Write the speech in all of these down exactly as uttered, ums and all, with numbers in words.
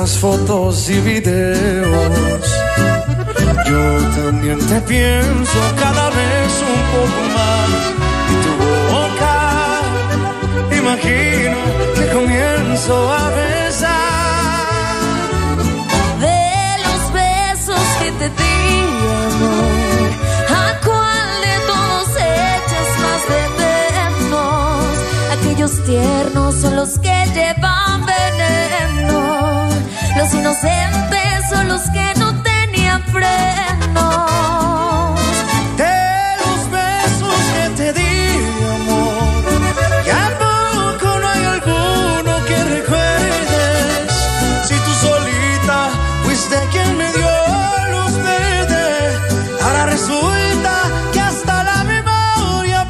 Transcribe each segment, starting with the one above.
las fotos y videos. Yo también te pienso cada vez un poco más. Y tu boca, imagino que comienzo a besar. De los besos que te di, amor, ¿a cuál de todos echas más de menos? Aquellos tiernos son los que llevan veneno. Los inocentes son los que no tenían frenos. De los besos que te di, amor, ¿y a poco no hay alguno que recuerdes? Si tú solita fuiste quien me dio luz verde, ahora resulta que hasta la memoria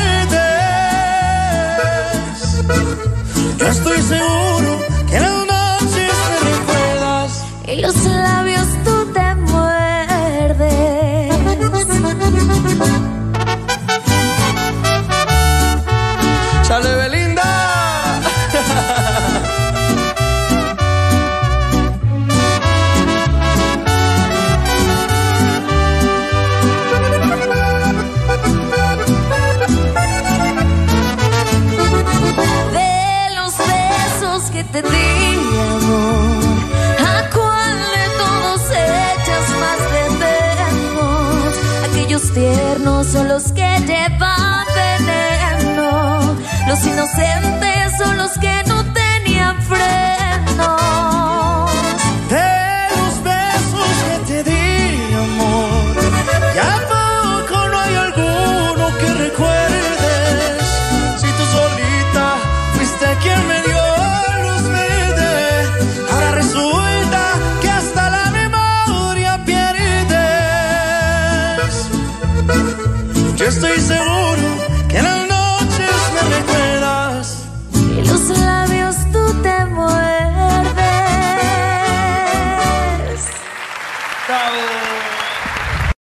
pierdes. Yo estoy seguro que en las noches me recuerdas Y los labios tú te muerdes. ¡Sale, Belinda! De los besos que te di, amor, ¿a cuál de todos echas más de menos? Aquellos tiernos son los que llevan veneno. Los inocentes son los que no tenían frenos. De los besos que te di, amor, ¿y a poco no hay alguno que recuerdes? Si tú solita fuiste quien me dio luz verde, ahora resulta que hasta la memoria pierdes. Yo estoy seguro que en las noches me recuerdas. Y los labios tú te muerdes. ¡Bravo!